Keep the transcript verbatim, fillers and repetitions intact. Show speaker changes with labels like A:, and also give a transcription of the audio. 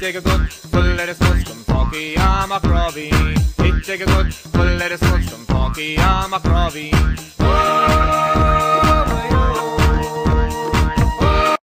A: take a good full lettuce much come talkie I'm a crobby. It take a good full lettuce much come talkie I'm a crobby.